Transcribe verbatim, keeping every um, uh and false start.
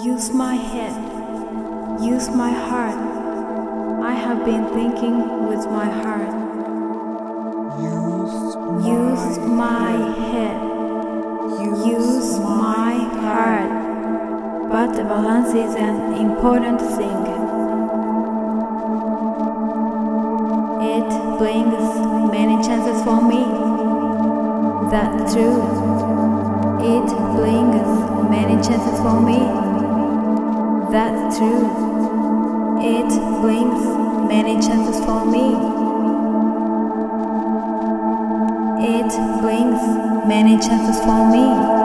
Use my head, use my heart. I have been thinking with my heart. Use Use my head, use my heart. But the balance is an important thing. It brings many chances for me. That's true. It brings many chances for me. That's true. It brings many chances for me. It brings many chances for me.